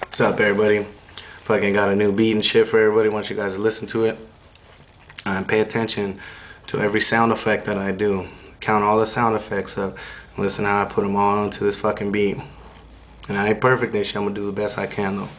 What's up, everybody? Fucking got a new beat and shit for everybody. Want you guys to listen to it and pay attention to every sound effect that I do. Count all the sound effects up and listen how I put them all into this fucking beat. And I ain't perfect this shit. I'm gonna do the best I can though.